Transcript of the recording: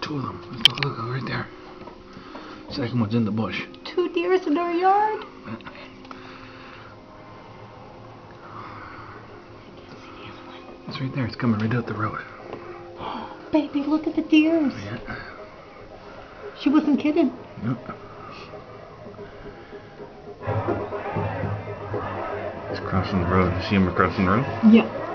two of them. Look, right there. Second one's in the bush. 2 deers in our yard? It's right there. It's coming right up the road. Baby, look at the deers. Yeah. She wasn't kidding. Nope. It's crossing the road. You see him crossing the road? Yeah.